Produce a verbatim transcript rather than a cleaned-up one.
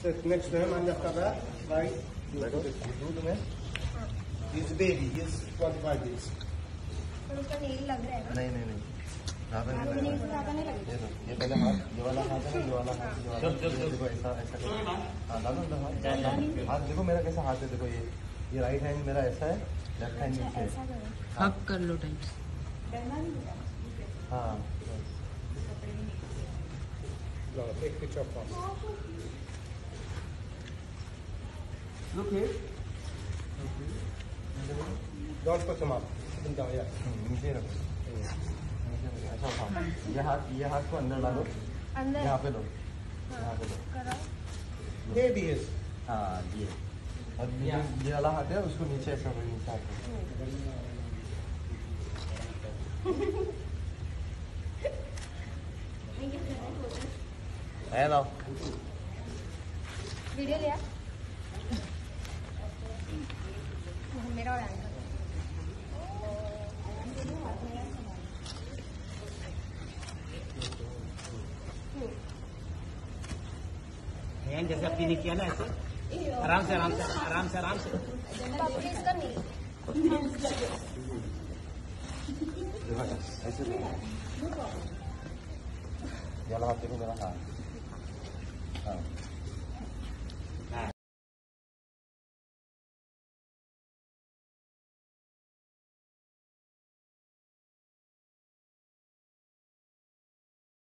next to him and after that, right? You do the man. He's a baby. He's twenty-five days. तो उसका नील लग रहा है ना? नहीं नहीं नहीं ज़्यादा नहीं लग रहा है। ये लो, ये पहले हाथ, ये वाला हाथ है, ये वाला हाथ, ये वाला हाथ, देखो ऐसा ऐसा करो। हाँ डालो ना हाथ, हाथ देखो मेरा कैसा हाथ है, देखो ये ये राइट हैंड मेरा ऐसा है, लेफ्ट हैंड नीचे है। हक कर लो टाइट। हाँ No, take picture of us. look here, Don't push him up. Put down, yeah. नीचे रखो, नीचे रखो, ऐसा उठाओ। ये हाथ ये हाथ को अंदर डालो, अंदर यहाँ पे लो, यहाँ पे लो। करो। Baby is. हाँ ये, और ये ये वाला हाथ है उसको नीचे ऐसा करो, नीचे हाथ है ना। वीडियो लिया मेरा और एंकर हैंड जैसे अपनी ने किया ना ऐसे आराम से आराम से आराम से आराम से इसका नहीं ऐसे ये वाला हाथ देखो मेरा हाथ।